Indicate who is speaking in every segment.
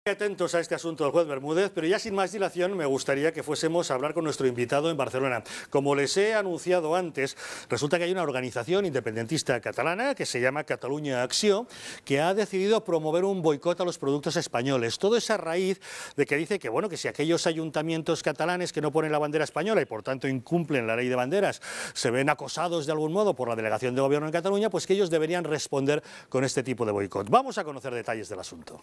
Speaker 1: Atentos a este asunto del juez Bermúdez, pero ya sin más dilación me gustaría que fuésemos a hablar con nuestro invitado en Barcelona. Como les he anunciado antes, resulta que hay una organización independentista catalana que se llama Catalunya Acció, que ha decidido promover un boicot a los productos españoles. Todo es a raíz de que dice que, bueno, que si aquellos ayuntamientos catalanes que no ponen la bandera española y por tanto incumplen la ley de banderas se ven acosados de algún modo por la delegación de gobierno en Cataluña, pues que ellos deberían responder con este tipo de boicot. Vamos a conocer detalles del asunto.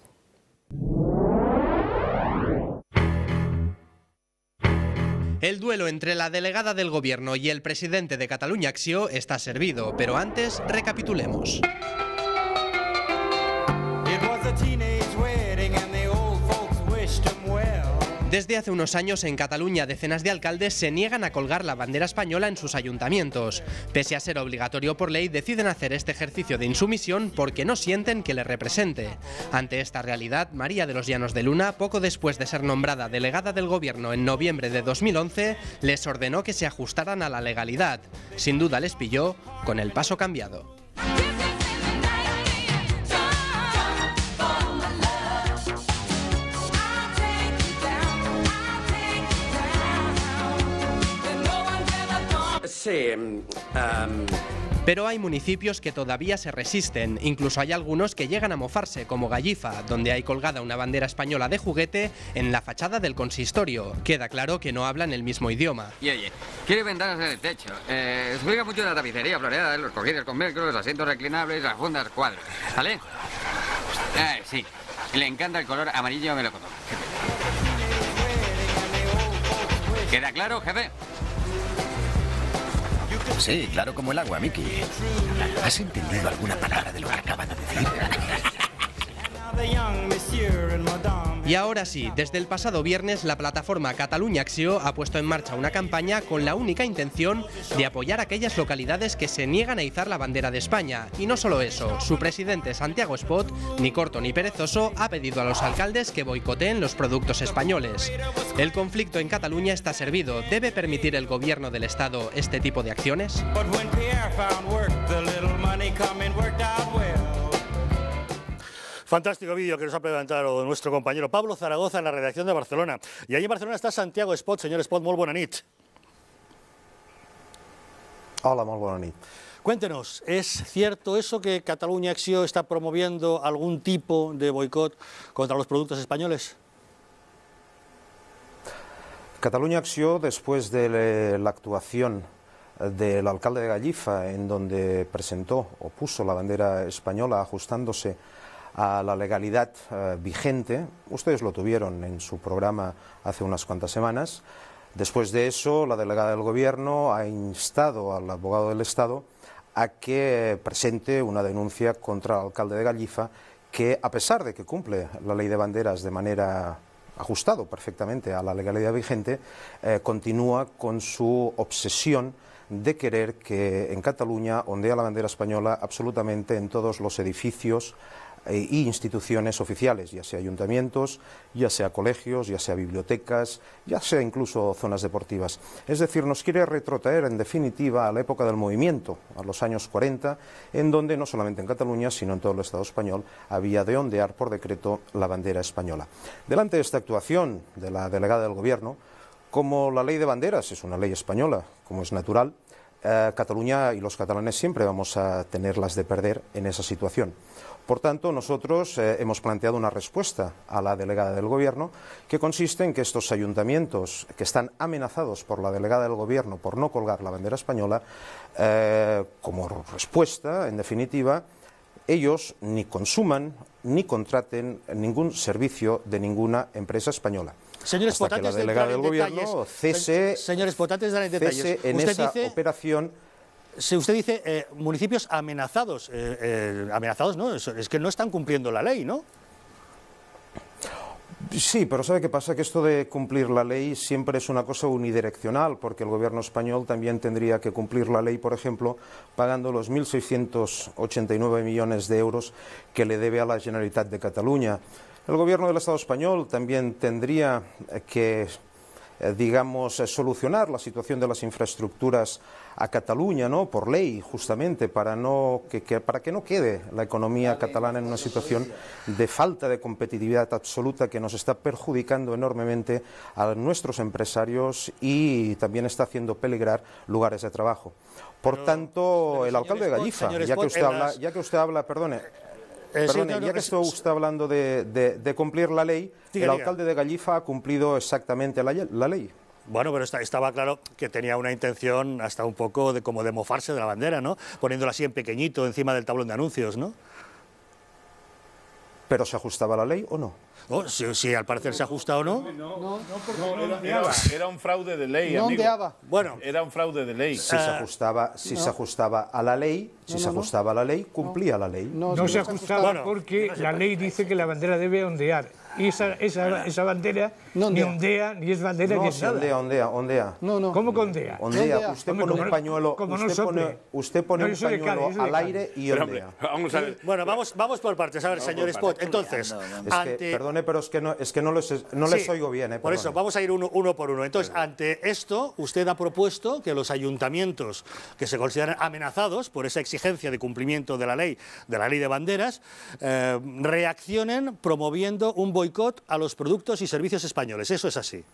Speaker 2: El duelo entre la delegada del gobierno y el presidente de Catalunya Acció está servido, pero antes recapitulemos. Desde hace unos años en Cataluña decenas de alcaldes se niegan a colgar la bandera española en sus ayuntamientos. Pese a ser obligatorio por ley, deciden hacer este ejercicio de insumisión porque no sienten que les represente. Ante esta realidad, María de los Llanos de Luna, poco después de ser nombrada delegada del gobierno en noviembre de 2011, les ordenó que se ajustaran a la legalidad. Sin duda les pilló con el paso cambiado.
Speaker 3: Sí,
Speaker 2: Pero hay municipios que todavía se resisten, incluso hay algunos que llegan a mofarse, como Gallifa, donde hay colgada una bandera española de juguete en la fachada del consistorio. Queda claro que no hablan el mismo idioma.
Speaker 3: y oye, quiere ventanas en el techo. Se juega mucho de la tapicería floreada, los cojines con velcro, los asientos reclinables, las fundas cuadros. ¿Vale? Sí, le encanta el color amarillo melocotón. ¿Queda claro, jefe?
Speaker 4: Sí, claro como el agua, Mickey. ¿Has entendido alguna palabra de lo que acaba de decir?
Speaker 2: Y ahora sí, desde el pasado viernes la plataforma Catalunya Acció ha puesto en marcha una campaña con la única intención de apoyar a aquellas localidades que se niegan a izar la bandera de España. Y no solo eso, su presidente Santiago Espot, ni corto ni perezoso, ha pedido a los alcaldes que boicoteen los productos españoles. El conflicto en Cataluña está servido. ¿Debe permitir el gobierno del Estado este tipo de acciones?
Speaker 1: Fantástico vídeo que nos ha presentado nuestro compañero Pablo Zaragoza en la redacción de Barcelona. Y ahí en Barcelona está Santiago Espot. Señor Espot, molt bona nit.
Speaker 5: Hola, molt bona nit.
Speaker 1: Cuéntenos, ¿es cierto eso que Catalunya Acció está promoviendo algún tipo de boicot contra los productos españoles?
Speaker 5: Catalunya Acció, después de la actuación del alcalde de Gallifa, en donde presentó o puso la bandera española ajustándose a la legalidad vigente, ustedes lo tuvieron en su programa hace unas cuantas semanas. Después de eso, la delegada del gobierno ha instado al abogado del Estado a que presente una denuncia contra el alcalde de Gallifa, que a pesar de que cumple la ley de banderas de manera ajustado perfectamente a la legalidad vigente, continúa con su obsesión de querer que en Cataluña ondee la bandera española absolutamente en todos los edificios y instituciones oficiales, ya sea ayuntamientos, ya sea colegios, ya sea bibliotecas, ya sea incluso zonas deportivas. Es decir, nos quiere retrotraer en definitiva a la época del movimiento, a los años 40, en donde no solamente en Cataluña, sino en todo el Estado español, había de ondear por decreto la bandera española. Delante de esta actuación de la delegada del Gobierno, como la ley de banderas es una ley española, como es natural, Cataluña y los catalanes siempre vamos a tenerlas de perder en esa situación. Por tanto, nosotros hemos planteado una respuesta a la delegada del Gobierno que consiste en que estos ayuntamientos que están amenazados por la delegada del Gobierno por no colgar la bandera española, como respuesta, en definitiva, ellos ni consuman ni contraten ningún servicio de ninguna empresa española.
Speaker 1: Señores,
Speaker 5: hasta que la delegada del Gobierno cese,
Speaker 1: señores, potantes, en detalles.
Speaker 5: en esa operación.
Speaker 1: Si usted dice municipios amenazados, amenazados no, es que no están cumpliendo la ley, ¿no?
Speaker 5: Sí, pero ¿sabe qué pasa? Que esto de cumplir la ley siempre es una cosa unidireccional, porque el gobierno español también tendría que cumplir la ley, por ejemplo, pagando los 1.689 millones de euros que le debe a la Generalitat de Cataluña. El gobierno del Estado español también tendría que digamos, solucionar la situación de las infraestructuras a Cataluña, ¿no? Por ley, justamente, para que no quede la economía catalana en una situación de falta de competitividad absoluta que nos está perjudicando enormemente a nuestros empresarios y también está haciendo peligrar lugares de trabajo. Por tanto, el alcalde de Gallifa, ya que usted habla, ya que está usted hablando de cumplir la ley, el alcalde de Gallifa ha cumplido exactamente la ley.
Speaker 1: Bueno, pero estaba claro que tenía una intención hasta un poco como de mofarse de la bandera, ¿no? Poniéndola así en pequeñito encima del tablón de anuncios, ¿no?
Speaker 5: ¿Pero se ajustaba a la ley o no?
Speaker 1: Oh, si al parecer se ajusta o no.
Speaker 6: Era un fraude de ley,
Speaker 7: no
Speaker 6: amigo.
Speaker 1: Bueno,
Speaker 6: era un fraude de ley.
Speaker 5: Si se ajustaba a la ley, ajustaba a la ley, cumplía la ley.
Speaker 8: No se ajustaba porque la ley dice que la bandera debe ondear. Y esa bandera ni ondea, ni es bandera, ni es nada.
Speaker 5: Ondea.
Speaker 8: ¿Cómo que ondea?
Speaker 5: Ondea. Usted pone un pañuelo, usted pone un pañuelo al aire y ondea.
Speaker 6: Vamos a ver.
Speaker 1: Bueno, vamos por partes. A ver, señor Espot, entonces,
Speaker 5: perdone, pero es que no les oigo bien.
Speaker 1: Por eso, vamos a ir uno por uno. Entonces, ante esto, usted ha propuesto que los ayuntamientos que se consideran amenazados por esa exigencia de cumplimiento de la ley de banderas, reaccionen promoviendo un boicot a los productos y servicios españoles. ¿Eso es así?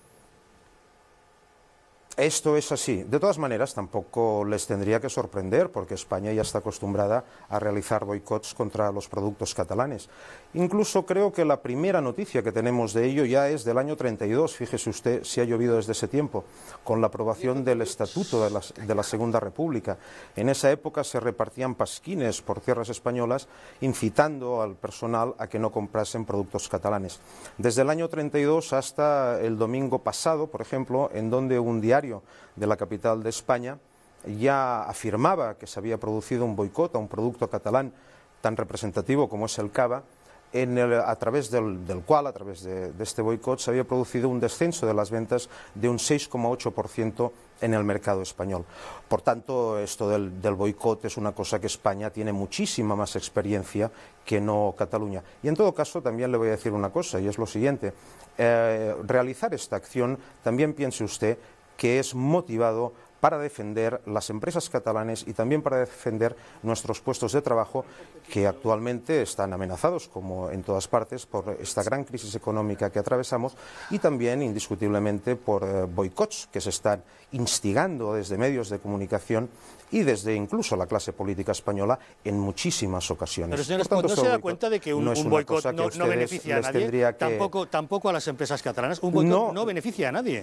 Speaker 5: Esto es así. De todas maneras, tampoco les tendría que sorprender, porque España ya está acostumbrada a realizar boicots contra los productos catalanes. Incluso creo que la primera noticia que tenemos de ello ya es del año 32, fíjese usted si ha llovido desde ese tiempo, con la aprobación del Estatuto de la Segunda República. En esa época se repartían pasquines por tierras españolas, incitando al personal a que no comprasen productos catalanes. Desde el año 32 hasta el domingo pasado, por ejemplo, en donde un diario de la capital de España ya afirmaba que se había producido un boicot a un producto catalán tan representativo como es el cava, a través del cual, a través de este boicot, se había producido un descenso de las ventas de un 6,8% en el mercado español. Por tanto, esto del boicot es una cosa que España tiene muchísima más experiencia que no Cataluña. Y en todo caso, también le voy a decir una cosa, y es lo siguiente. Realizar esta acción, también piense usted que es motivado para defender las empresas catalanes y también para defender nuestros puestos de trabajo que actualmente están amenazados, como en todas partes, por esta gran crisis económica que atravesamos y también, indiscutiblemente, por boicots que se están instigando desde medios de comunicación y desde incluso la clase política española en muchísimas ocasiones.
Speaker 1: Pero, señor Espot, ¿no se da cuenta de que un boicot no beneficia a nadie? Tampoco a las empresas catalanas. Un boicot no beneficia a nadie.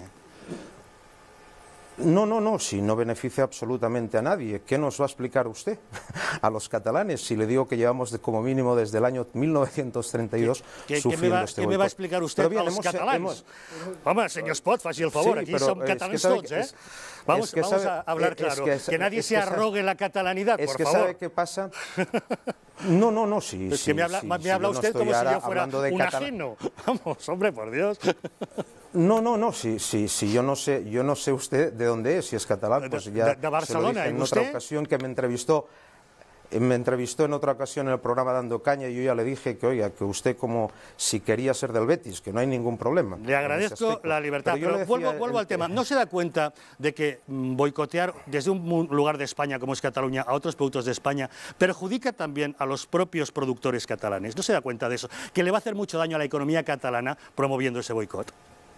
Speaker 5: No, si no beneficia absolutamente a nadie. ¿Qué nos va a explicar usted a los catalanes si le digo que llevamos como mínimo desde el año 1932 sufriendo este boicot?
Speaker 1: ¿Qué me va a explicar usted a los catalanes? Vamos, señor Espot, faci el favor, aquí son catalanes todos, Vamos a hablar claro, que nadie se arrogue la catalanidad, por favor.
Speaker 5: Es que ¿sabe qué pasa? No, sí.
Speaker 1: Es que me habla usted como si yo fuera un ajeno. Vamos, hombre, por Dios.
Speaker 5: No, si yo no sé usted de dónde es, si es catalán, pues ya
Speaker 1: de Barcelona,
Speaker 5: se lo dije en otra ocasión que me entrevistó en otra ocasión en el programa Dando Caña y yo ya le dije que, oiga, que usted como si quería ser del Betis, que no hay ningún problema.
Speaker 1: Le agradezco la libertad, pero vuelvo al tema. ¿No se da cuenta de que boicotear desde un lugar de España como es Cataluña a otros productos de España perjudica también a los propios productores catalanes? ¿No se da cuenta de eso? Que le va a hacer mucho daño a la economía catalana promoviendo ese boicot.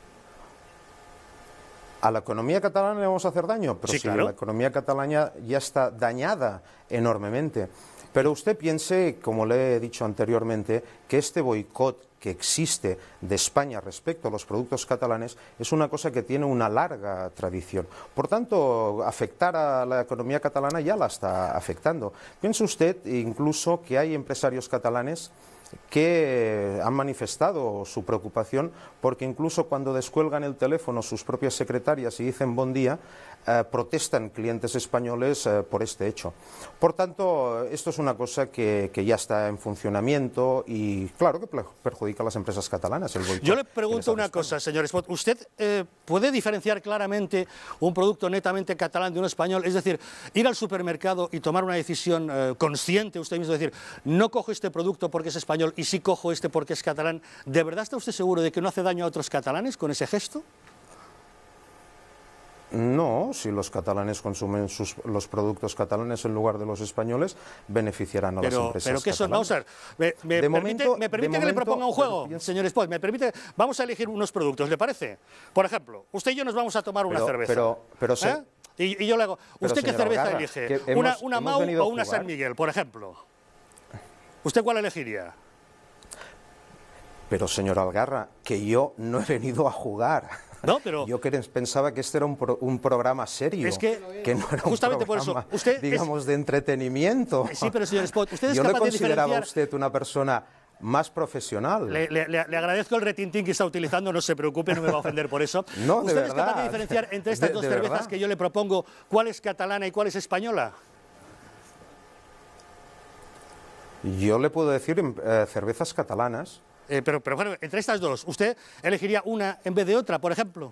Speaker 5: ¿A la economía catalana le vamos a hacer daño? Pero sí, claro. La economía catalana ya está dañada enormemente. Pero usted piense, como le he dicho anteriormente, que este boicot que existe de España respecto a los productos catalanes es una cosa que tiene una larga tradición. Por tanto, afectar a la economía catalana ya la está afectando. Piense usted incluso que hay empresarios catalanes que han manifestado su preocupación porque incluso cuando descuelgan el teléfono sus propias secretarias y dicen buen día, protestan clientes españoles por este hecho. Por tanto, esto es una cosa que ya está en funcionamiento y claro que perjudica a las empresas catalanas.
Speaker 1: Yo le pregunto una cosa, señor Espot. ¿Usted puede diferenciar claramente un producto netamente catalán de uno español? Es decir, ir al supermercado y tomar una decisión consciente usted mismo, es decir, no cojo este producto porque es español y sí cojo este porque es catalán. ¿De verdad está usted seguro de que no hace daño a otros catalanes con ese gesto?
Speaker 5: No, si los catalanes consumen los productos catalanes en lugar de los españoles, beneficiarán a las empresas
Speaker 1: pero ¿qué son? Vamos a ver, ¿me permite que le proponga un juego, señor Espot? ¿Me permite? Vamos a elegir unos productos, ¿le parece? Por ejemplo, usted y yo nos vamos a tomar una cerveza. Y yo le hago, ¿usted qué cerveza elige? ¿Una Mau o una San Miguel, por ejemplo? ¿Usted cuál elegiría?
Speaker 5: Pero, señor Algarra, que yo no he venido a jugar.
Speaker 1: No, pero
Speaker 5: yo pensaba que este era un programa serio, que no era
Speaker 1: justamente
Speaker 5: un programa,
Speaker 1: por eso,
Speaker 5: digamos, de entretenimiento.
Speaker 1: Sí, pero señor Espot, usted es
Speaker 5: yo
Speaker 1: capaz
Speaker 5: le consideraba
Speaker 1: de
Speaker 5: a usted una persona más profesional.
Speaker 1: Le agradezco el retintín que está utilizando, no se preocupe, no me va a ofender por eso.
Speaker 5: No,
Speaker 1: ¿Usted es capaz de diferenciar entre estas dos cervezas que yo le propongo cuál es catalana y cuál es española?
Speaker 5: Yo le puedo decir cervezas catalanas.
Speaker 1: Pero bueno, entre estas dos, ¿usted elegiría una en vez de otra, por ejemplo?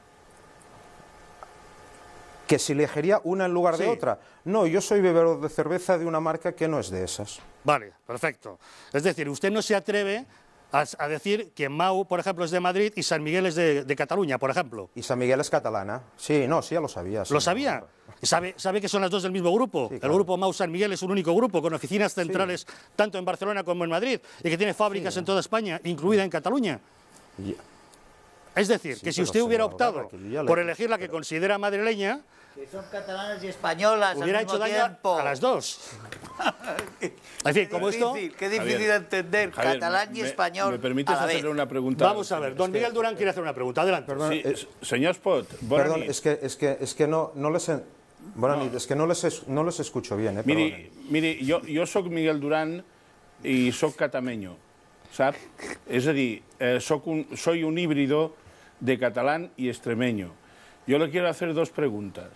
Speaker 5: ¿Que si elegiría una en lugar de otra? No, yo soy bebedor de cerveza de una marca que no es de esas.
Speaker 1: Vale, perfecto. Es decir, usted no se atreve a decir que Mau, por ejemplo, es de Madrid y San Miguel es de Cataluña, por ejemplo.
Speaker 5: ¿Y San Miguel es catalana? Sí, no, sí, ya lo sabía.
Speaker 1: ¿Lo sabía? ¿Sabe que son las dos del mismo grupo? Sí, claro. El grupo Mau San Miguel es un único grupo con oficinas centrales tanto en Barcelona como en Madrid y que tiene fábricas en toda España, incluida en Cataluña. Es decir, que si usted hubiera optado por elegir la que considera madrileña,
Speaker 7: que son catalanas y españolas
Speaker 1: hubiera hecho daño a las dos. En fin, como esto...
Speaker 7: Qué difícil de entender,
Speaker 6: Javier,
Speaker 7: catalán y español.
Speaker 6: ¿Me permites hacerle una pregunta?
Speaker 1: Vamos a ver, don Miguel Durán quiere hacer una pregunta, adelante.
Speaker 5: Perdón,
Speaker 6: señor Espot,
Speaker 5: perdón, es que no les... es que no les escucho bien,
Speaker 6: Mire, yo soy Miguel Durán y soy catameño, ¿sabes? Es decir, soy un híbrido de catalán y extremeño. Yo le quiero hacer dos preguntas.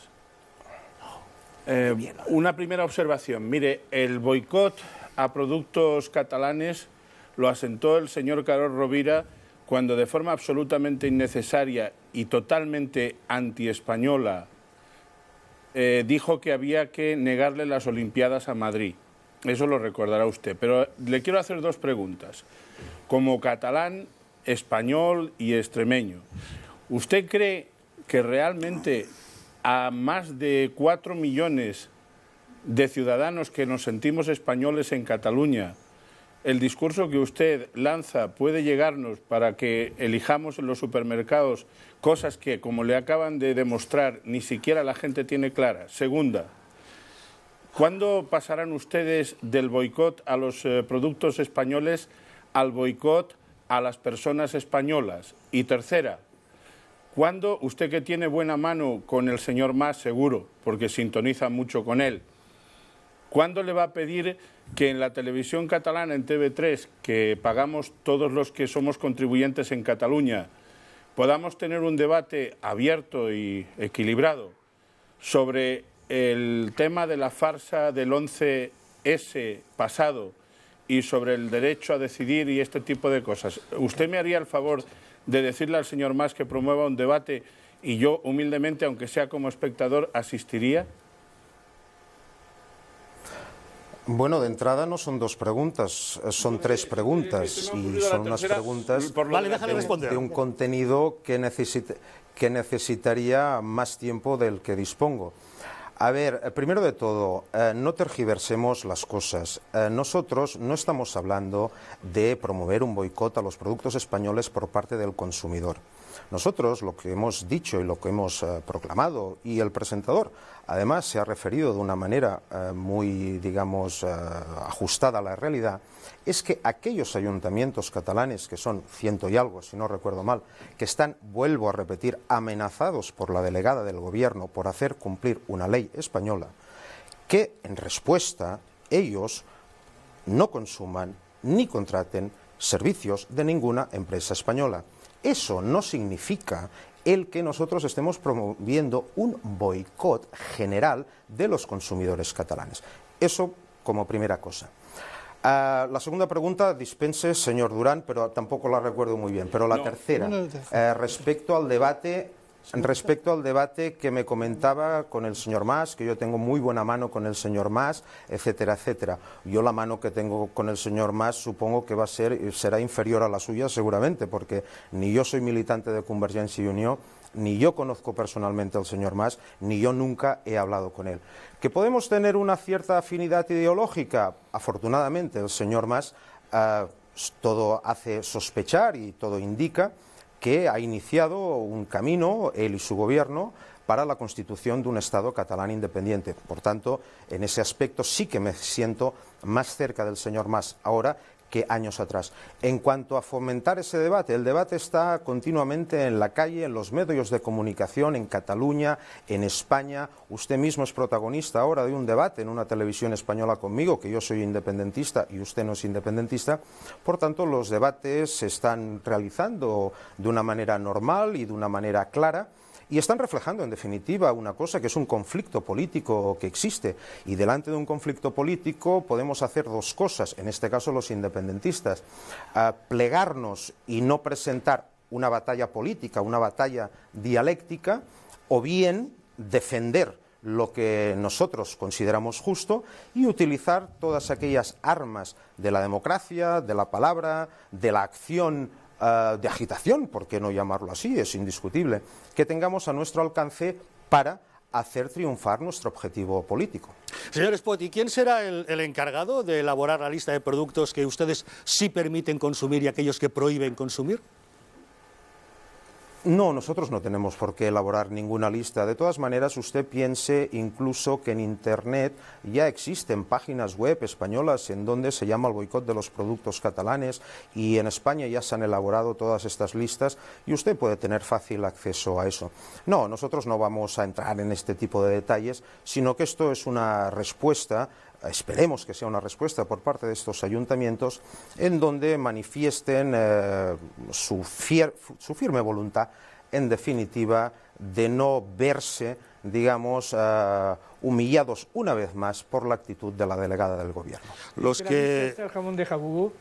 Speaker 6: Una primera observación. Mire, el boicot a productos catalanes lo asentó el señor Carod Rovira cuando de forma absolutamente innecesaria y totalmente antiespañola dijo que había que negarle las Olimpiadas a Madrid. Eso lo recordará usted. Pero le quiero hacer dos preguntas. Como catalán, español y extremeño, ¿usted cree que realmente a más de 4 millones de ciudadanos que nos sentimos españoles en Cataluña, el discurso que usted lanza puede llegarnos para que elijamos en los supermercados cosas que, como le acaban de demostrar, ni siquiera la gente tiene claras? Segunda, ¿cuándo pasarán ustedes del boicot a los productos españoles al boicot a las personas españolas? Y tercera, ¿cuándo, usted que tiene buena mano con el señor Mas, seguro, porque sintoniza mucho con él, cuándo le va a pedir que en la televisión catalana, en TV3, que pagamos todos los que somos contribuyentes en Cataluña, podamos tener un debate abierto y equilibrado sobre el tema de la farsa del 11S pasado y sobre el derecho a decidir y este tipo de cosas? ¿Usted me haría el favor de decirle al señor Mas que promueva un debate y yo, humildemente, aunque sea como espectador, asistiría?
Speaker 5: Bueno, de entrada no son dos preguntas, son tres preguntas y son unas preguntas de un contenido que necesitaría más tiempo del que dispongo. A ver, primero de todo, no tergiversemos las cosas. Nosotros no estamos hablando de promover un boicot a los productos españoles por parte del consumidor. Nosotros lo que hemos dicho y lo que hemos proclamado, y el presentador además se ha referido de una manera muy, digamos, ajustada a la realidad, es que aquellos ayuntamientos catalanes, que son 100 y algo, si no recuerdo mal, que están, vuelvo a repetir, amenazados por la delegada del Gobierno por hacer cumplir una ley española, que en respuesta ellos no consuman ni contraten servicios de ninguna empresa española. Eso no significa el que nosotros estemos promoviendo un boicot general de los consumidores catalanes. Eso como primera cosa. La segunda pregunta, dispense, señor Durán, pero tampoco la recuerdo muy bien. Pero la tercera, respecto al debate Respecto al debate que me comentaba con el señor Mas, que yo tengo muy buena mano con el señor Mas, etcétera, etcétera. Yo la mano que tengo con el señor Mas supongo que será inferior a la suya seguramente, porque ni yo soy militante de Convergencia y Unió, ni yo conozco personalmente al señor Mas, ni yo nunca he hablado con él. ¿Que podemos tener una cierta afinidad ideológica? Afortunadamente el señor Mas todo hace sospechar y todo indica que ha iniciado un camino, él y su gobierno, para la constitución de un Estado catalán independiente. Por tanto, en ese aspecto sí que me siento más cerca del señor Mas ahora que años atrás. En cuanto a fomentar ese debate, el debate está continuamente en la calle, en los medios de comunicación, en Cataluña, en España. Usted mismo es protagonista ahora de un debate en una televisión española conmigo, que yo soy independentista y usted no es independentista. Por tanto, los debates se están realizando de una manera normal y de una manera clara, y están reflejando, en definitiva, una cosa que es un conflicto político que existe. Y delante de un conflicto político podemos hacer dos cosas, en este caso los independentistas: plegarnos y no presentar una batalla política, una batalla dialéctica, o bien defender lo que nosotros consideramos justo y utilizar todas aquellas armas de la democracia, de la palabra, de la acción, de agitación, ¿por qué no llamarlo así? Es indiscutible, que tengamos a nuestro alcance para hacer triunfar nuestro objetivo político.
Speaker 1: Señor Espot, ¿y quién será el encargado de elaborar la lista de productos que ustedes sí permiten consumir y aquellos que prohíben consumir?
Speaker 5: No, nosotros no tenemos por qué elaborar ninguna lista. De todas maneras, usted piense incluso que en Internet ya existen páginas web españolas en donde se llama el boicot de los productos catalanes, y en España ya se han elaborado todas estas listas y usted puede tener fácil acceso a eso. No, nosotros no vamos a entrar en este tipo de detalles, sino que esto es una respuesta, esperemos que sea una respuesta por parte de estos ayuntamientos, en donde manifiesten su firme voluntad, en definitiva, de no verse, digamos, humillados una vez más por la actitud de la delegada del gobierno.
Speaker 8: Los que... ¿Está el jamón de jabugo?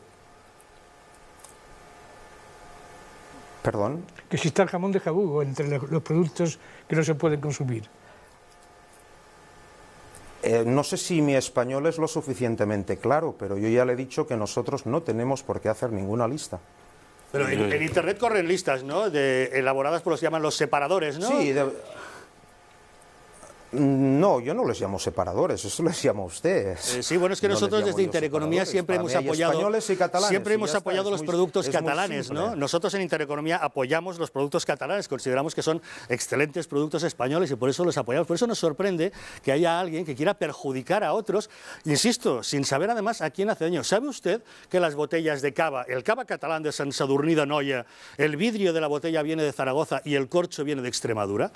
Speaker 5: ¿Perdón?
Speaker 8: Que si está el jamón de jabugo entre los productos que no se pueden consumir.
Speaker 5: No sé si mi español es lo suficientemente claro, pero yo ya le he dicho que nosotros no tenemos por qué hacer ninguna lista.
Speaker 1: Pero en Internet corren listas, ¿no?, elaboradas por los que llaman los separadores, ¿no?
Speaker 5: Sí, no, yo no les llamo separadores, eso les llama usted.
Speaker 1: Sí, bueno, es que nosotros desde Intereconomía siempre hemos apoyado, los productos catalanes, ¿no? Nosotros en Intereconomía apoyamos los productos catalanes, consideramos que son excelentes productos españoles y por eso los apoyamos. Por eso nos sorprende que haya alguien que quiera perjudicar a otros, insisto, sin saber además a quién hace daño. ¿Sabe usted que las botellas de cava, el cava catalán de Sant Sadurní d'Anoia, el vidrio de la botella viene de Zaragoza y el corcho viene de Extremadura?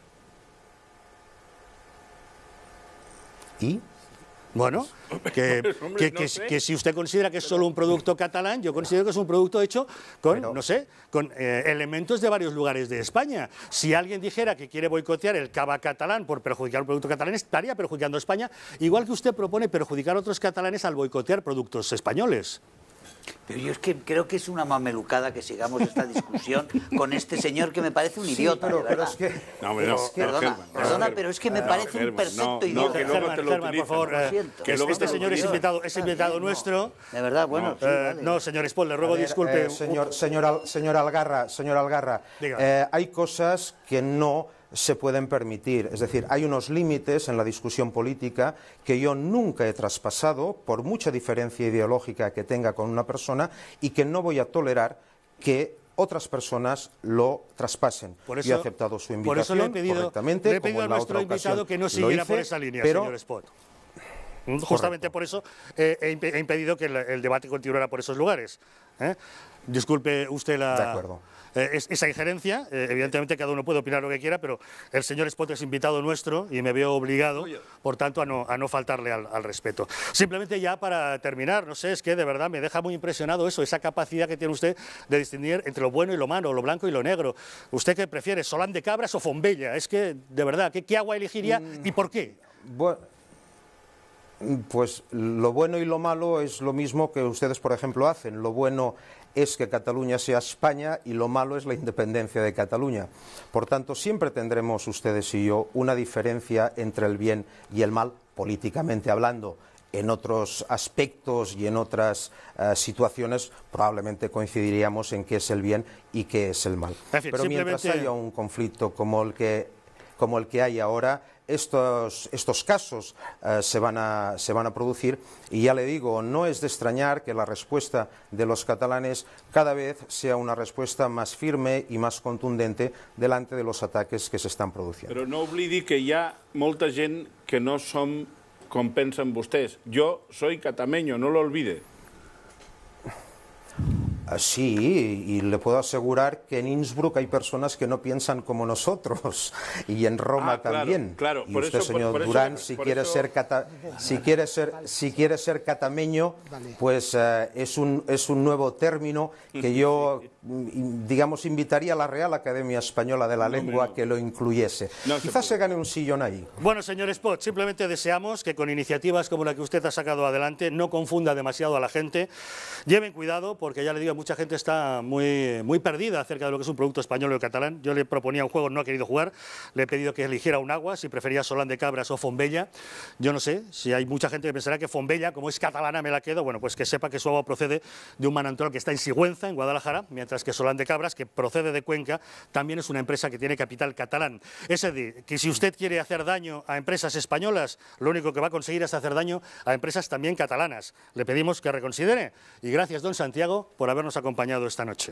Speaker 5: ¿Y?
Speaker 1: Bueno, que si usted considera que es solo un producto catalán, yo considero que es un producto hecho con, no sé, con elementos de varios lugares de España. Si alguien dijera que quiere boicotear el cava catalán por perjudicar un producto catalán, estaría perjudicando a España, igual que usted propone perjudicar a otros catalanes al boicotear productos españoles.
Speaker 7: Pero yo es que creo que es una mamelucada que sigamos esta discusión con este señor que me parece un idiota, de verdad.
Speaker 6: Es que... No,
Speaker 7: Perdona, pero es que me parece un perfecto idiota.
Speaker 1: Germán, por favor, este señor es invitado nuestro.
Speaker 7: De verdad, bueno, sí, vale.
Speaker 1: No, señor Espot, le ruego disculpe.
Speaker 5: Señor Algarra, hay cosas que no se pueden permitir, es decir, hay unos límites en la discusión política que yo nunca he traspasado por mucha diferencia ideológica que tenga con una persona y que no voy a tolerar que otras personas lo traspasen.
Speaker 1: Eso,
Speaker 5: yo he aceptado su invitación correctamente.
Speaker 1: Le he pedido a nuestro invitado que no siguiera por esa línea, señor Espot. Justamente por eso he impedido que el debate continuara por esos lugares. Disculpe usted esa injerencia. Evidentemente cada uno puede opinar lo que quiera, pero el señor Espot es invitado nuestro y me veo obligado, por tanto, a no faltarle al respeto. Simplemente ya para terminar, no sé, es que de verdad me deja muy impresionado eso, esa capacidad que tiene usted de distinguir entre lo bueno y lo malo, lo blanco y lo negro. ¿Usted qué prefiere, Solán de Cabras o Fombella? Es que, de verdad, ¿qué agua elegiría y por qué?
Speaker 5: Pues lo bueno y lo malo es lo mismo que ustedes, por ejemplo, hacen. Lo bueno es que Cataluña sea España y lo malo es la independencia de Cataluña. Por tanto, siempre tendremos ustedes y yo una diferencia entre el bien y el mal, políticamente hablando. En otros aspectos y en otras situaciones probablemente coincidiríamos en qué es el bien y qué es el mal.
Speaker 1: En fin,
Speaker 5: pero mientras haya un conflicto como el que hay ahora, estos casos se van a producir, y ya le digo, no es de extrañar que la respuesta de los catalanes cada vez sea una respuesta más firme y más contundente delante de los ataques que se están produciendo.
Speaker 6: Però no oblidi que hi ha molta gent que no som com pensen vostès. Yo soy catameño, no lo olvide.
Speaker 5: Sí, y le puedo asegurar que en Innsbruck hay personas que no piensan como nosotros, y en Roma también.
Speaker 6: Claro.
Speaker 5: Y usted, señor Durán, si quiere ser catameño, pues es un nuevo término que yo, digamos, invitaría a la Real Academia Española de la Lengua a que lo incluyese. Quizás se gane un sillón ahí.
Speaker 1: Bueno, señor Espot, simplemente deseamos que con iniciativas como la que usted ha sacado adelante no confunda demasiado a la gente. Lleven cuidado, porque ya le digo, mucha gente está muy perdida acerca de lo que es un producto español o catalán. Yo le proponía un juego, no ha querido jugar, le he pedido que eligiera un agua, si prefería Solán de Cabras o Fonbella. Yo no sé, si hay mucha gente que pensará que Fonbella, como es catalana, me la quedo, bueno, pues que sepa que su agua procede de un manantial que está en Sigüenza, en Guadalajara, mientras que Solán de Cabras, que procede de Cuenca, también es una empresa que tiene capital catalán. Es decir, que si usted quiere hacer daño a empresas españolas, lo único que va a conseguir es hacer daño a empresas también catalanas. Le pedimos que reconsidere, y gracias, don Santiago, por habernos acompañado esta noche.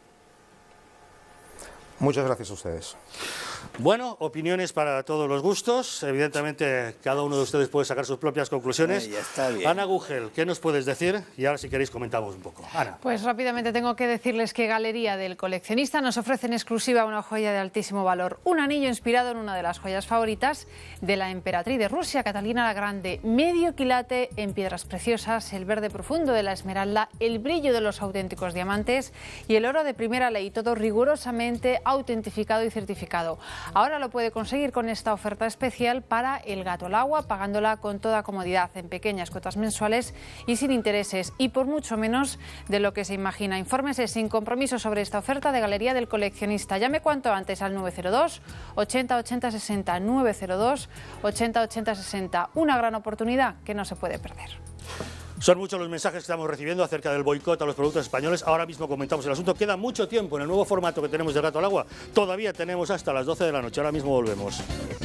Speaker 5: Muchas gracias a ustedes.
Speaker 1: Bueno, opiniones para todos los gustos. Evidentemente, cada uno de ustedes puede sacar sus propias conclusiones.
Speaker 7: Ya está bien.
Speaker 1: Ana Gugel, ¿qué nos puedes decir? Y ahora, si queréis, comentamos un poco. Ana.
Speaker 9: Pues rápidamente tengo que decirles que Galería del Coleccionista nos ofrece en exclusiva una joya de altísimo valor. Un anillo inspirado en una de las joyas favoritas de la emperatriz de Rusia, Catalina la Grande. Medio quilate en piedras preciosas, el verde profundo de la esmeralda, el brillo de los auténticos diamantes y el oro de primera ley, todo rigurosamente autentificado y certificado. Ahora lo puede conseguir con esta oferta especial para el gato al agua, pagándola con toda comodidad en pequeñas cuotas mensuales y sin intereses, y por mucho menos de lo que se imagina. Infórmese sin compromiso sobre esta oferta de Galería del Coleccionista. Llame cuanto antes al 902 80 80 60, 902 80 80 60. Una gran oportunidad que no se puede perder.
Speaker 1: Son muchos los mensajes que estamos recibiendo acerca del boicot a los productos españoles. Ahora mismo comentamos el asunto. Queda mucho tiempo en el nuevo formato que tenemos de Gato al Agua. Todavía tenemos hasta las 12 de la noche. Ahora mismo volvemos.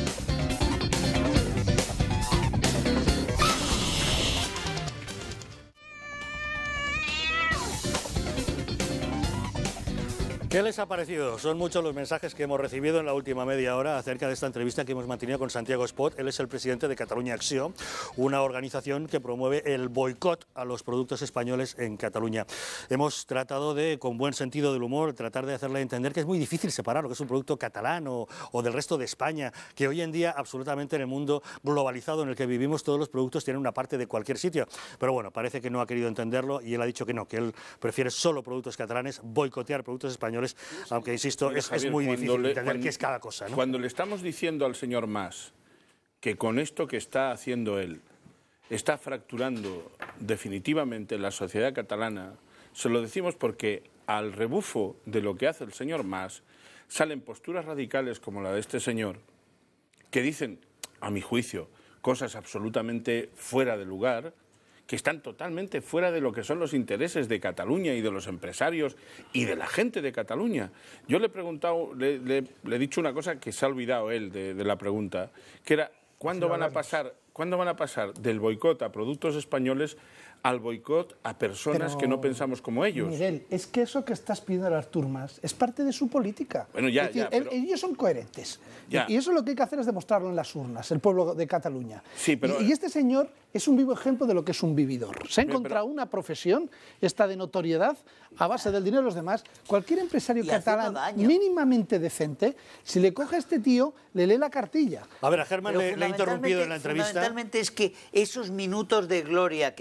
Speaker 1: ¿Qué les ha parecido? Son muchos los mensajes que hemos recibido en la última media hora acerca de esta entrevista que hemos mantenido con Santiago Espot. Él es el presidente de Catalunya Acció, una organización que promueve el boicot a los productos españoles en Cataluña. Hemos tratado de, con buen sentido del humor, tratar de hacerle entender que es muy difícil separar lo que es un producto catalán o del resto de España, que hoy en día absolutamente en el mundo globalizado en el que vivimos todos los productos tienen una parte de cualquier sitio. Pero bueno, parece que no ha querido entenderlo y él ha dicho que no, que él prefiere solo productos catalanes, boicotear productos españoles. Aunque, insisto, es muy difícil entender qué es cada cosa, ¿no?
Speaker 6: Cuando le estamos diciendo al señor Mas que con esto que está haciendo él está fracturando definitivamente la sociedad catalana, se lo decimos porque al rebufo de lo que hace el señor Mas salen posturas radicales como la de este señor que dicen, a mi juicio, cosas absolutamente fuera de lugar, que están totalmente fuera de lo que son los intereses de Cataluña y de los empresarios y de la gente de Cataluña. Yo le he preguntado, le he dicho una cosa que se ha olvidado él de la pregunta, que era, ¿cuándo van a pasar del boicot a productos españoles al boicot a personas que no pensamos como ellos?
Speaker 10: Miguel, es que eso que estás pidiendo a Artur Mas es parte de su política.
Speaker 6: Bueno, ya,
Speaker 10: es decir,
Speaker 6: pero...
Speaker 10: ellos son coherentes.
Speaker 6: Ya.
Speaker 10: Y eso lo que hay que hacer es demostrarlo en las urnas, el pueblo de Cataluña.
Speaker 6: Sí, pero...
Speaker 10: y este señor es un vivo ejemplo de lo que es un vividor. Se ha encontrado una profesión, esta de notoriedad, a base del dinero de los demás. Cualquier empresario catalán mínimamente decente, si le coge a este tío, le lee la cartilla.
Speaker 1: A ver, a Germán le he interrumpido en la entrevista.
Speaker 7: Fundamentalmente es que esos minutos de gloria que se le dan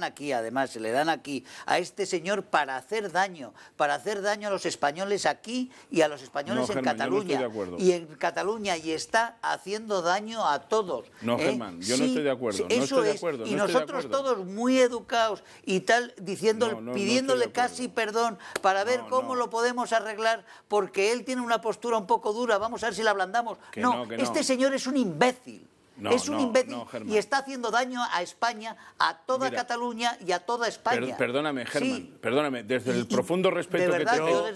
Speaker 7: dan aquí, además, se le dan aquí a este señor para hacer daño a los españoles aquí y a los españoles en Cataluña.
Speaker 6: Yo no estoy de acuerdo.
Speaker 7: Y en Cataluña, y está haciendo daño a todos.
Speaker 6: No, Germán, yo no estoy de acuerdo.
Speaker 7: Eso es. Y nosotros todos muy educados y tal, pidiéndole casi perdón para ver cómo lo podemos arreglar, porque él tiene una postura un poco dura, vamos a ver si la ablandamos. Este señor es un imbécil. Es un imbécil y está haciendo daño a España, a toda Cataluña y a toda España.
Speaker 6: Perdóname, Germán, perdóname, desde el profundo respeto que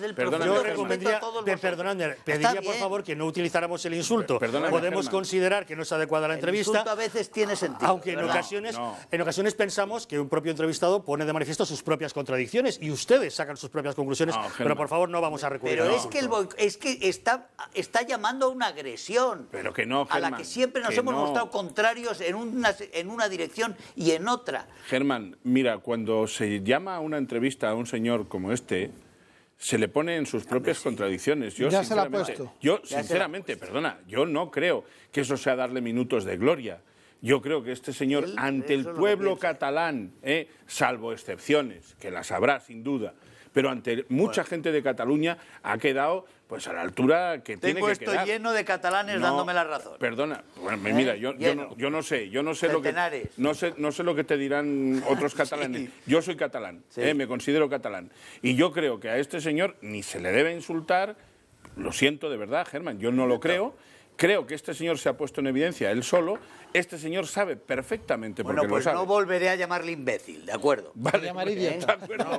Speaker 1: te pediría por favor que no utilizáramos el insulto. Podemos considerar que no es adecuada la entrevista.
Speaker 7: El insulto a veces tiene sentido.
Speaker 1: Aunque en ocasiones pensamos que un propio entrevistado pone de manifiesto sus propias contradicciones y ustedes sacan sus propias conclusiones, pero por favor no vamos a recurrir
Speaker 7: al
Speaker 1: insulto.
Speaker 7: Pero es que está llamando a una agresión.
Speaker 6: Pero que no, Germán,
Speaker 7: a la que siempre nos hemos mostrado contrarios en una dirección y en otra.
Speaker 6: Germán, mira, cuando se llama a una entrevista a un señor como este, se le pone en sus propias contradicciones.
Speaker 10: Ya se la ha puesto.
Speaker 6: Yo, sinceramente, perdona, yo no creo que eso sea darle minutos de gloria. Yo creo que este señor, ante el pueblo catalán, salvo excepciones, que las habrá sin duda, pero ante mucha gente de Cataluña ha quedado pues a la altura que tiene que quedar.
Speaker 7: Tengo esto lleno de catalanes dándome la razón.
Speaker 6: Perdona, bueno, mira, yo no sé lo que te dirán otros catalanes. Yo soy catalán, me considero catalán. Y yo creo que a este señor ni se le debe insultar, lo siento de verdad, Germán, yo no lo creo. Creo que este señor se ha puesto en evidencia él solo. Este señor sabe perfectamente porque lo sabe.
Speaker 7: No volveré a llamarle imbécil, ¿de acuerdo?
Speaker 6: Vale,
Speaker 10: era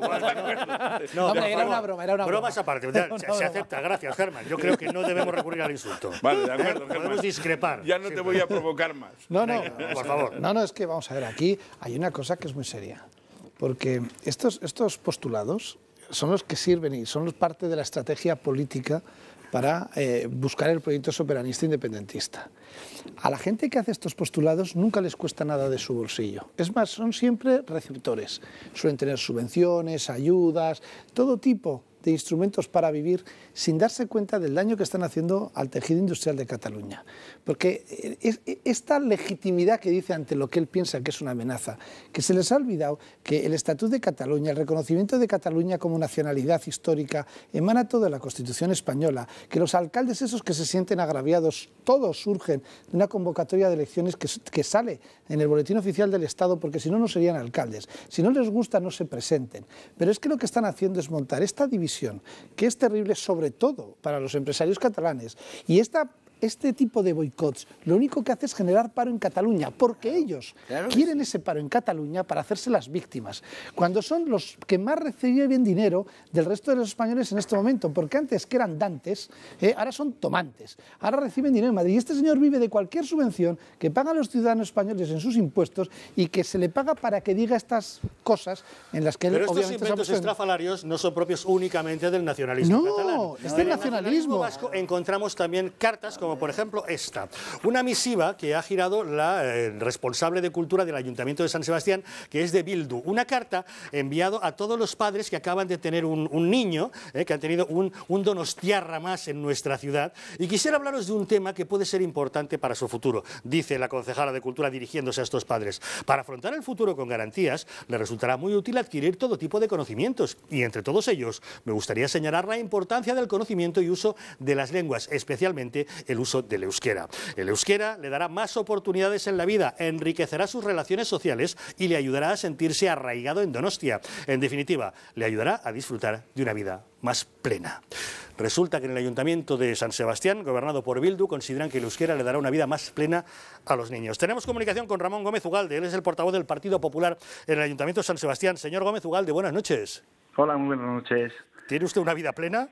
Speaker 10: una broma, era una broma.
Speaker 1: Bromas aparte, se acepta, gracias, Germán. Yo creo que no debemos recurrir al insulto.
Speaker 6: Vale, de acuerdo, Germán.
Speaker 1: Podemos discrepar.
Speaker 6: Ya no te voy a provocar más.
Speaker 1: Por favor.
Speaker 10: No, es que vamos a ver, aquí hay una cosa que es muy seria. Porque estos postulados son los que sirven y son parte de la estrategia política para buscar el proyecto soberanista independentista. A la gente que hace estos postulados nunca les cuesta nada de su bolsillo. Es más, son siempre receptores. Suelen tener subvenciones, ayudas, todo tipo de instrumentos para vivir sin darse cuenta del daño que están haciendo al tejido industrial de Cataluña. Porque esta legitimidad que dice ante lo que él piensa que es una amenaza, que se les ha olvidado que el Estatut de Cataluña, el reconocimiento de Cataluña como nacionalidad histórica, emana todo de la Constitución española, que los alcaldes esos que se sienten agraviados, todos surgen de una convocatoria de elecciones que sale en el Boletín Oficial del Estado, porque si no, no serían alcaldes. Si no les gusta, no se presenten. Pero es que lo que están haciendo es montar esta división, que es terrible sobre todo para los empresarios catalanes, y este tipo de boicots lo único que hace es generar paro en Cataluña, porque ellos quieren ese paro en Cataluña para hacerse las víctimas, cuando son los que más reciben dinero del resto de los españoles en este momento, porque antes que eran dantes, ahora son tomantes, ahora reciben dinero en Madrid, y este señor vive de cualquier subvención que pagan los ciudadanos españoles en sus impuestos y que se le paga para que diga estas cosas en las que él obviamente...
Speaker 1: Pero estos inventos estrafalarios no son propios únicamente del nacionalismo catalán.
Speaker 10: No, es del nacionalismo
Speaker 1: vasco. Encontramos también cartas como por ejemplo esta, una misiva que ha girado la responsable de cultura del Ayuntamiento de San Sebastián, que es de Bildu, una carta enviada a todos los padres que acaban de tener un niño, que han tenido un donostiarra más en nuestra ciudad, y quisiera hablaros de un tema que puede ser importante para su futuro, dice la concejala de cultura dirigiéndose a estos padres. Para afrontar el futuro con garantías, le resultará muy útil adquirir todo tipo de conocimientos, y entre todos ellos me gustaría señalar la importancia del conocimiento y uso de las lenguas, especialmente el uso del euskera. El euskera le dará más oportunidades en la vida, enriquecerá sus relaciones sociales y le ayudará a sentirse arraigado en Donostia. En definitiva, le ayudará a disfrutar de una vida más plena. Resulta que en el Ayuntamiento de San Sebastián, gobernado por Bildu, consideran que el euskera le dará una vida más plena a los niños. Tenemos comunicación con Ramón Gómez Ugalde, él es el portavoz del Partido Popular en el Ayuntamiento de San Sebastián. Señor Gómez Ugalde, buenas noches.
Speaker 11: Hola, muy buenas noches.
Speaker 1: ¿Tiene usted una vida plena?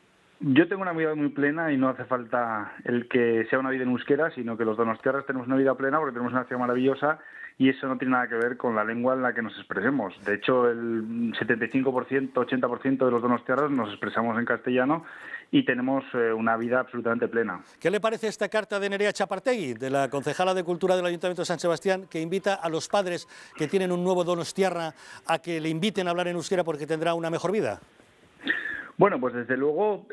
Speaker 11: Yo tengo una vida muy plena y no hace falta el que sea una vida en euskera, sino que los donostiarras tenemos una vida plena porque tenemos una ciudad maravillosa y eso no tiene nada que ver con la lengua en la que nos expresemos. De hecho, el 75%, 80% de los donostiarras nos expresamos en castellano y tenemos una vida absolutamente plena.
Speaker 1: ¿Qué le parece esta carta de Nerea Chapartegui, de la concejala de Cultura del Ayuntamiento de San Sebastián, que invita a los padres que tienen un nuevo donostiarra a que le inviten a hablar en euskera porque tendrá una mejor vida?
Speaker 11: Bueno, pues desde luego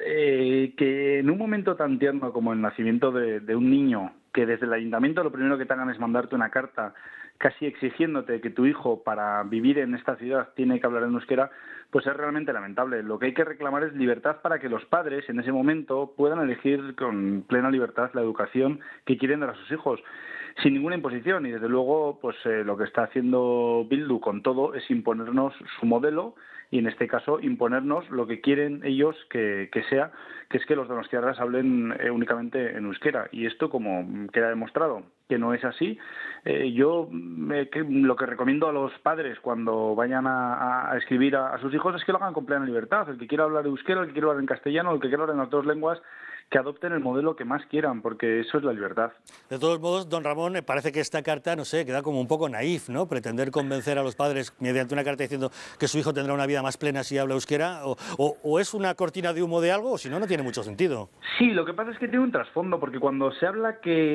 Speaker 11: que en un momento tan tierno como el nacimiento de un niño, que desde el ayuntamiento lo primero que te hagan es mandarte una carta casi exigiéndote que tu hijo para vivir en esta ciudad tiene que hablar en euskera, pues es realmente lamentable. Lo que hay que reclamar es libertad para que los padres en ese momento puedan elegir con plena libertad la educación que quieren dar a sus hijos, sin ninguna imposición. Y desde luego, pues lo que está haciendo Bildu con todo es imponernos su modelo y en este caso imponernos lo que quieren ellos que sea, que es que los donostiarras hablen únicamente en euskera. Y esto, como queda demostrado que no es así, yo lo que recomiendo a los padres cuando vayan a escribir a sus hijos es que lo hagan con plena libertad. El que quiera hablar euskera, el que quiera hablar en castellano, el que quiera hablar en las dos lenguas, que adopten el modelo que más quieran, porque eso es la libertad.
Speaker 1: De todos modos, don Ramón, parece que esta carta, no sé, queda como un poco naif, ¿no? Pretender convencer a los padres mediante una carta diciendo que su hijo tendrá una vida más plena si habla euskera, o es una cortina de humo de algo, o si no, no tiene mucho sentido.
Speaker 11: Sí, lo que pasa es que tiene un trasfondo, porque cuando se habla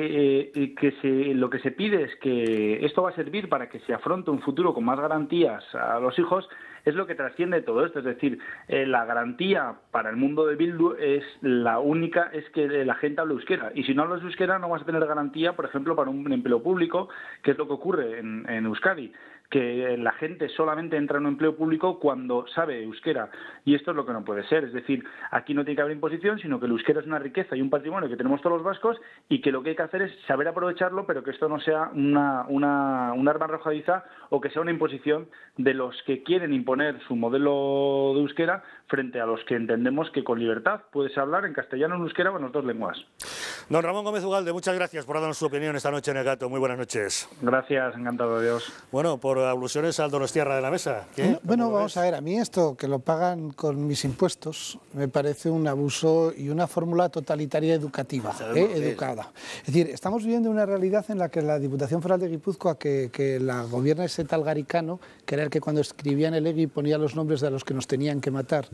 Speaker 11: lo que se pide es que esto va a servir para que se afronte un futuro con más garantías a los hijos, es lo que trasciende todo esto. Es decir, la garantía para el mundo de Bildu es la única, es que la gente hable euskera. Y si no hablas euskera no vas a tener garantía, por ejemplo, para un empleo público, que es lo que ocurre en Euskadi, que la gente solamente entra en un empleo público cuando sabe euskera. Y esto es lo que no puede ser. Es decir, aquí no tiene que haber imposición, sino que el euskera es una riqueza y un patrimonio que tenemos todos los vascos y que lo que hay que hacer es saber aprovecharlo, pero que esto no sea un arma arrojadiza o que sea una imposición de los que quieren imponer su modelo de euskera frente a los que entendemos que con libertad puedes hablar en castellano, en euskera o en las dos lenguas.
Speaker 1: Don Ramón Gómez Ugalde, muchas gracias por darnos su opinión esta noche en El Gato. Muy buenas noches.
Speaker 11: Gracias, encantado, adiós.
Speaker 1: Bueno, por alusiones al donostiarra de la mesa. ¿Qué?
Speaker 10: Bueno, vamos a ver, a mí esto que lo pagan con mis impuestos me parece un abuso y una fórmula totalitaria educativa, educada. Es decir, estamos viviendo una realidad en la que la Diputación Foral de Guipúzcoa, que la gobierna ese tal Garicano, que era el que cuando escribía en el EGI ponía los nombres de los que nos tenían que matar,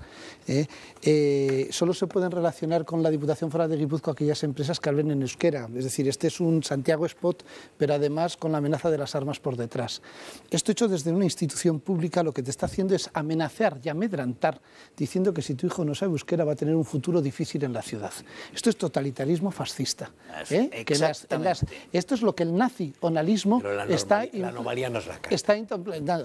Speaker 10: solo se pueden relacionar con la Diputación Foral de Guipúzcoa aquellas empresas que hablen en euskera. Es decir, este es un Santiago Spot, pero además con la amenaza de las armas por detrás. Esto hecho desde una institución pública lo que te está haciendo es amenazar y amedrantar, diciendo que si tu hijo no sabe euskera va a tener un futuro difícil en la ciudad. Esto es totalitarismo fascista. Esto es lo que el nacionalismo está...
Speaker 4: La anomalía no es la cara.
Speaker 10: Está intentando.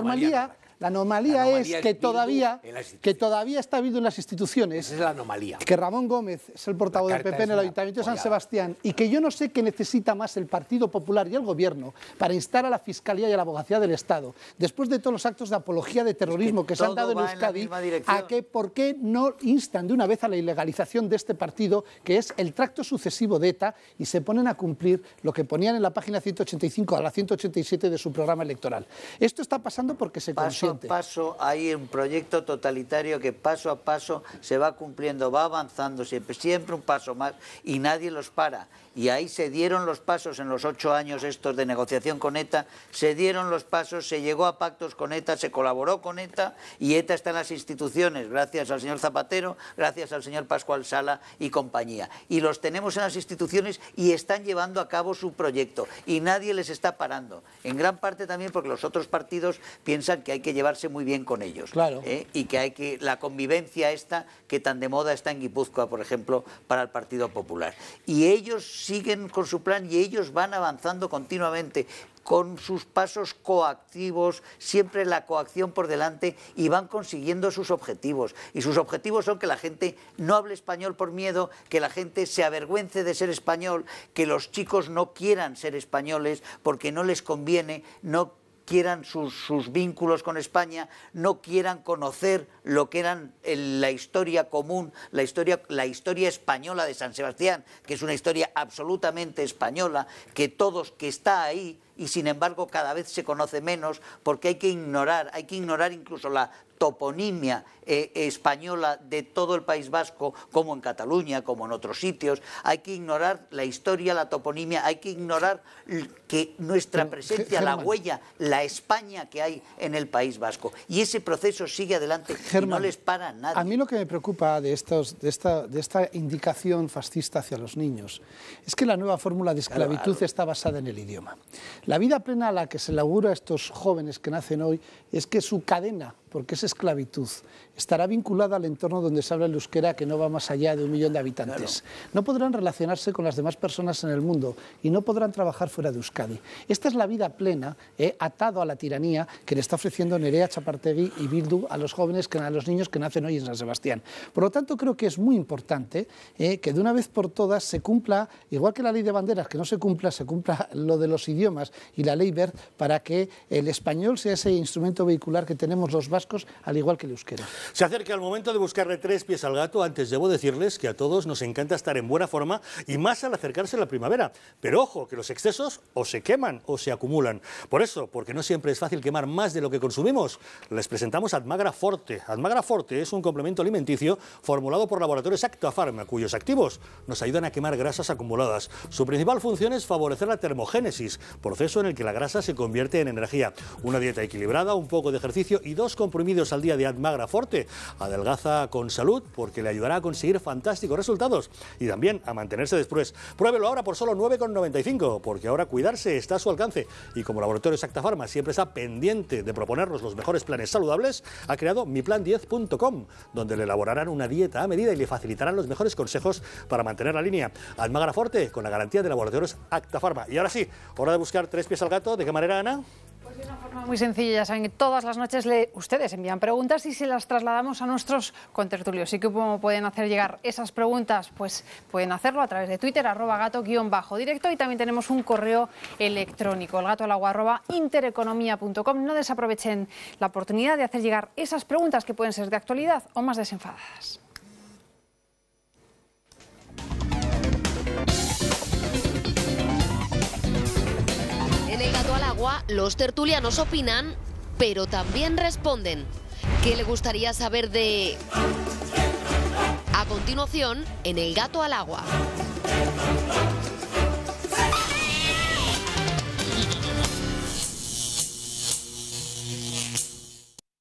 Speaker 10: La anomalía es que todavía está habiendo en las instituciones.
Speaker 4: Esa es la anomalía.
Speaker 10: Que Ramón Gómez es el portavoz del PP en el Ayuntamiento de San Sebastián y que yo no sé qué necesita más el Partido Popular y el Gobierno para instar a la Fiscalía y a la Abogacía del Estado, después de todos los actos de apología de terrorismo que se han dado en Euskadi, ¿por qué no instan de una vez a la ilegalización de este partido, que es el tracto sucesivo de ETA, y se ponen a cumplir lo que ponían en la página 185 a la 187 de su programa electoral? Esto está pasando porque se consiente.
Speaker 7: Paso a paso hay un proyecto totalitario que paso a paso se va cumpliendo, va avanzando siempre un paso más y nadie los para. Y ahí se dieron los pasos en los 8 años estos de negociación con ETA, se dieron los pasos, se llegó a pactos con ETA, se colaboró con ETA y ETA está en las instituciones, gracias al señor Zapatero, gracias al señor Pascual Sala y compañía. Y los tenemos en las instituciones y están llevando a cabo su proyecto y nadie les está parando. En gran parte también porque los otros partidos piensan que hay que llevarse muy bien con ellos.
Speaker 10: Claro.
Speaker 7: Y que la convivencia esta que tan de moda está en Guipúzcoa, por ejemplo, para el Partido Popular. Y ellos siguen con su plan y ellos van avanzando continuamente con sus pasos coactivos, siempre la coacción por delante, y van consiguiendo sus objetivos. Y sus objetivos son que la gente no hable español por miedo, que la gente se avergüence de ser español, que los chicos no quieran ser españoles porque no les conviene, no quieran sus vínculos con España, no quieran conocer lo que eran la historia común, la historia española de San Sebastián, que es una historia absolutamente española, que está ahí y sin embargo cada vez se conoce menos porque hay que ignorar incluso la toponimia española de todo el País Vasco, como en Cataluña, como en otros sitios. Hay que ignorar la historia, la toponimia, hay que ignorar que nuestra presencia, la huella, la España que hay en el País Vasco. Y ese proceso sigue adelante y no les para nadie.
Speaker 10: A mí lo que me preocupa de esta indicación fascista hacia los niños es que la nueva fórmula de esclavitud está basada en el idioma. La vida plena a la que se le augura a estos jóvenes que nacen hoy es que su cadena porque es esclavitud. Estará vinculada al entorno donde se habla el euskera, que no va más allá de 1 millón de habitantes. Claro. No podrán relacionarse con las demás personas en el mundo y no podrán trabajar fuera de Euskadi. Esta es la vida plena, atado a la tiranía que le está ofreciendo Nerea Txapartegui y Bildu a los jóvenes, a los niños que nacen hoy en San Sebastián. Por lo tanto, creo que es muy importante que de una vez por todas se cumpla, igual que la ley de banderas, que no se cumpla lo de los idiomas y la ley Wert, para que el español sea ese instrumento vehicular que tenemos los vascos, al igual que el euskera.
Speaker 1: Se acerca el momento de buscarle 3 pies al gato. Antes debo decirles que a todos nos encanta estar en buena forma y más al acercarse la primavera. Pero ojo, que los excesos o se queman o se acumulan. Por eso, porque no siempre es fácil quemar más de lo que consumimos, les presentamos Admagra Forte. Admagra Forte es un complemento alimenticio formulado por Laboratorios Acta Pharma, cuyos activos nos ayudan a quemar grasas acumuladas. Su principal función es favorecer la termogénesis, proceso en el que la grasa se convierte en energía. Una dieta equilibrada, un poco de ejercicio y 2 comprimidos al día de Admagra Forte. Adelgaza con salud porque le ayudará a conseguir fantásticos resultados y también a mantenerse después. Pruébelo ahora por solo 9,95, porque ahora cuidarse está a su alcance. Y como Laboratorios Acta Pharma siempre está pendiente de proponernos los mejores planes saludables, ha creado miplan10.com, donde le elaborarán una dieta a medida y le facilitarán los mejores consejos para mantener la línea. Admagra Forte, con la garantía de Laboratorios Acta Pharma. Y ahora sí, hora de buscar 3 pies al gato. ¿De qué manera, Ana?
Speaker 9: Pues de una forma muy sencilla. Ya saben que todas las noches ustedes envían preguntas y se las trasladamos a nuestros contertulios. ¿Y cómo pueden hacer llegar esas preguntas? Pues pueden hacerlo a través de Twitter, @gato_directo, y también tenemos un correo electrónico, elgatoalagua@intereconomia.com. No desaprovechen la oportunidad de hacer llegar esas preguntas que pueden ser de actualidad o más desenfadadas.
Speaker 12: En El Gato al Agua, los tertulianos opinan, pero también responden. ¿Qué le gustaría saber de...? A continuación, en El Gato al Agua.